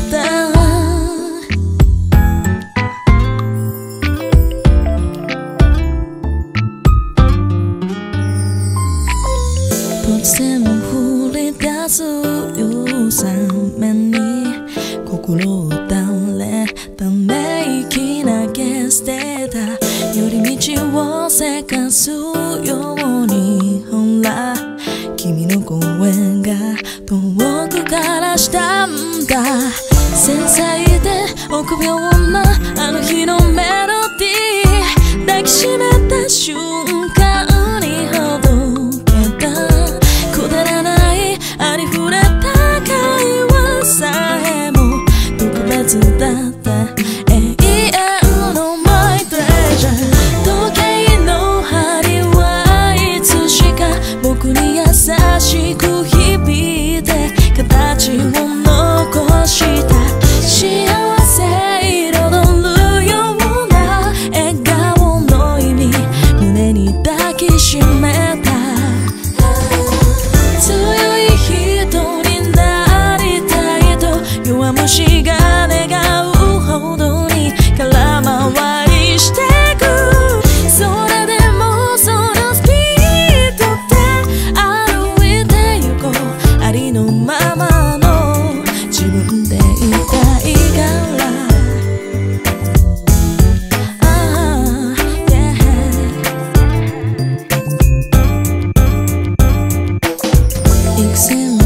た。突然降り出す夕雨に心を打たれため息投げ捨てた。寄り道をせかすようにほら君の声が遠くからしたんだ。繊細で臆病なあの日のメロディー抱きしめた瞬間にほどけた。くだらないありふれた会話さえも特別だった永遠のマイトレジャー。時計の針はいつしか僕に優しく響いて形を残した。幸せ彩るような笑顔の意味胸に抱きしめた。強い人になりたいと弱虫が願うほどに空回りしてく。それでもそのスピードで歩いてゆこう。ありのままの自分でいたいから。幾千